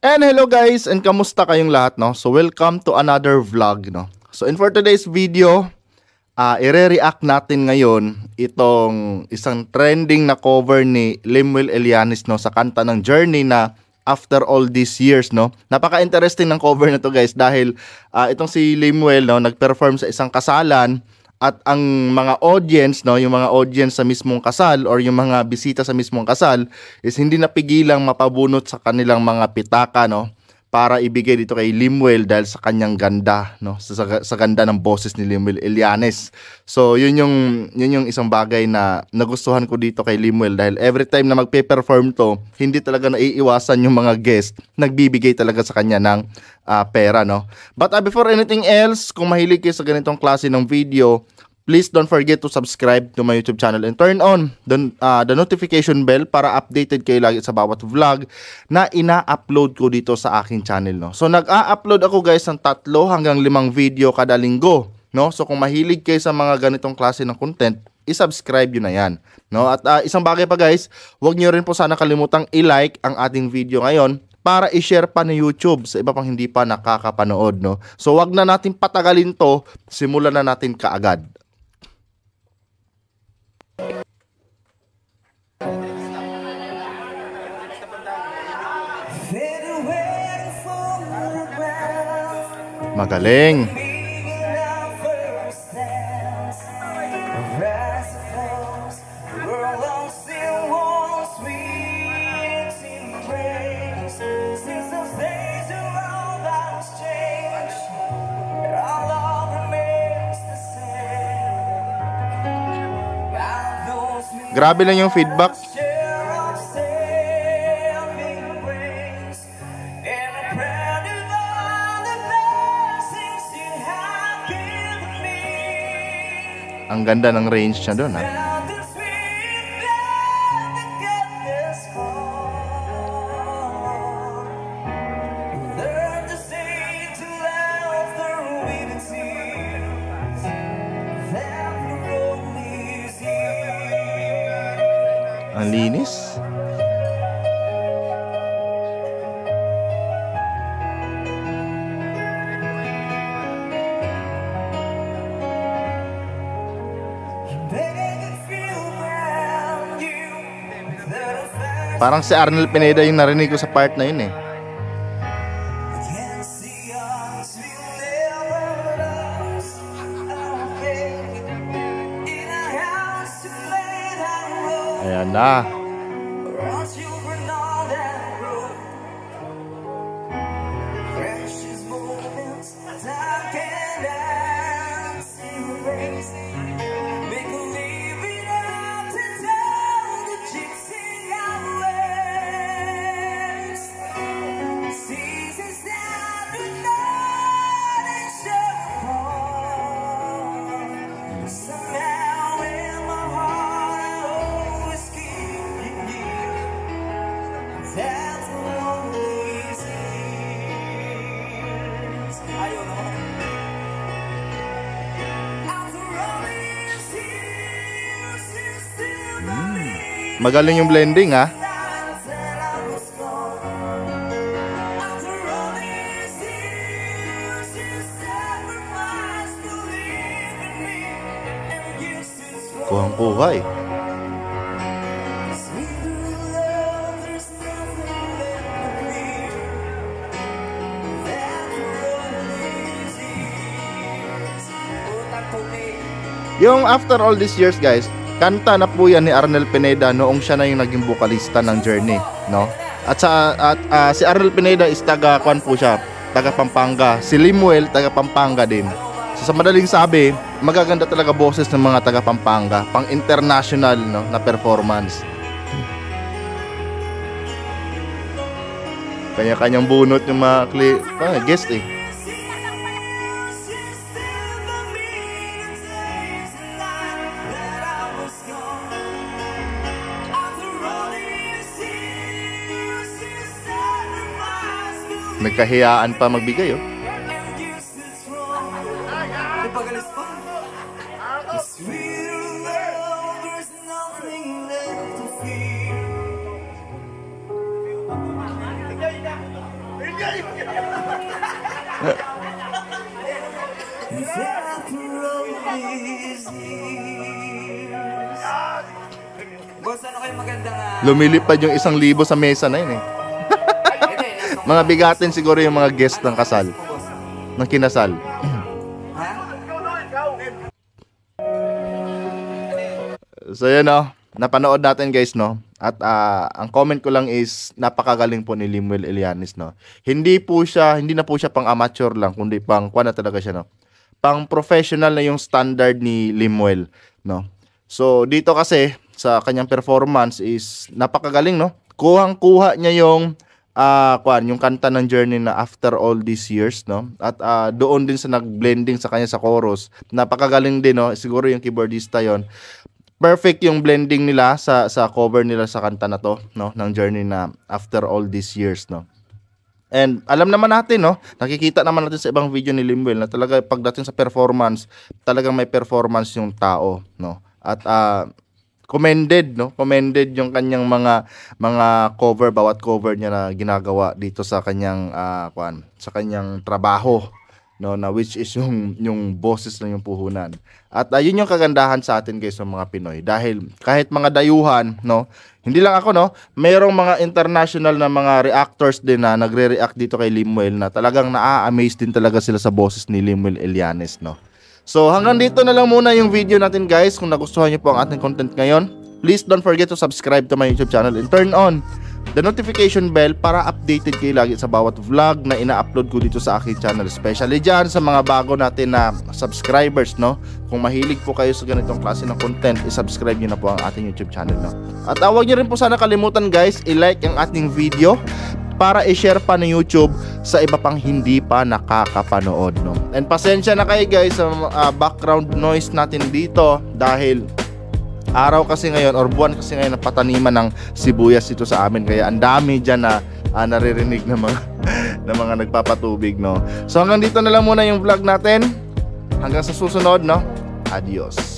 And hello guys, and kamusta kayong lahat, no? So welcome to another vlog, no? So for today's video, ire-react natin ngayon itong isang trending na cover ni Lemuel Elianes, no, sa kanta ng Journey na After All These Years, no? Napaka-interesting ng cover na to guys dahil itong si Lemuel, no, nag-perform sa isang kasalan. At ang mga audience, no, yung mga audience sa mismong kasal or yung mga bisita sa mismong kasal is hindi napigilang mapabunot sa kanilang mga pitaka, no, para ibigay dito kay Lemuel dahil sa kanyang ganda, no, sa ganda ng boses ni Lemuel Elianes. So yun yung isang bagay na nagustuhan ko dito kay Lemuel dahil every time na magpe-perform to, hindi talaga naiiwasan yung mga guest, nagbibigay talaga sa kanya ng pera, no. But before anything else, kung mahilig kayo sa ganitong klase ng video, please don't forget to subscribe to my YouTube channel and turn on the notification bell para updated kayo lagi sa bawat vlog na ina-upload ko dito sa aking channel, no. So nag-a-upload ako guys ng 3 hanggang 5 video kada linggo, no. So kung mahilig kayo sa mga ganitong klase ng content, i-subscribe yun na yan, no. At isang bagay pa guys, huwag niyo rin po sana kalimutang i-like ang ating video ngayon para i-share pa ni YouTube sa iba pang hindi pa nakakapanood, no. So wag na natin patagalin to, simulan na natin kaagad. Magaling. Grabe lang yung feedback. Ang ganda ng range niya doon, ha? Ang linis. Parang si Arnel Pineda yung narinig ko sa part na yun, eh. Ayan na. Magaling yung blending, ha. Kuhang-kuha, eh. Yung After All These Years guys, kanta na po yan ni Arnel Pineda noong siya na yung naging vokalista ng Journey, no? At si Arnel Pineda is taga-kuan po siya, taga Pampanga. Si Lemuel taga Pampanga din. So sa madaling sabi, magaganda talaga boses ng mga taga Pampanga, pang international, no, na performance. Kanya-kanyang bunot yung mga guest, eh. Nagkahiyaan pa magbigay, oh. Boss, ano kayo magandang... Lumilipad yung 1,000 sa mesa na yun eh. Mga bigatin siguro yung mga guest ng kasal. Ng kinasal. Ha? So yun o, napanood natin guys no. At ang comment ko lang is napakagaling po ni Limuel Elianes no. Hindi na po siya pang amateur lang, kundi pang kuha na talaga siya no. Pang professional na yung standard ni Limuel no. So dito kasi sa kanyang performance is napakagaling no. Kuhang-kuha niya yung yung kanta ng Journey na After All These Years no. At doon din sa nag-blending sa kanya sa chorus. Napakagaling din no. Siguro yung keyboardista yon. Perfect yung blending nila sa cover nila sa kanta na to no ng Journey na After All These Years no. And alam naman natin no, nakikita naman natin sa ibang video ni Limuel na talaga pagdating sa performance, talagang may performance yung tao no. At commended no, commended yung kanyang mga cover, bawat cover niya na ginagawa dito sa kanyang sa kanyang trabaho no, na which is yung boses ng yung puhunan. At yun yung kagandahan sa atin guys sa mga Pinoy, dahil kahit mga dayuhan no, hindi lang ako no, mayroong mga international na mga reactors din na nagre-react dito kay Limuel na talagang naa-amaze din talaga sila sa boses ni Limuel Elianes no. So hanggang dito na lang muna yung video natin guys. Kung nagustuhan niyo po ang ating content ngayon, please don't forget to subscribe to my YouTube channel and turn on the notification bell para updated kayo lagi sa bawat vlog na ina-upload ko dito sa aking channel. Especially dyan sa mga bago natin na subscribers no. Kung mahilig po kayo sa ganitong klase ng content, i-subscribe nyo na po ang ating YouTube channel no. At huwag nyo rin po sana kalimutan guys, i-like ang ating video para i-share pa ng YouTube sa iba pang hindi pa nakakapanood no. And pasensya na kayo guys sa background noise natin dito dahil araw kasi ngayon or buwan kasi ngayon na pataniman ng sibuyas dito sa amin, kaya ang dami dyan na naririnig ng mga ng mga nagpapatubig no. So hanggang dito na lang muna yung vlog natin. Hanggang sa susunod no. Adios.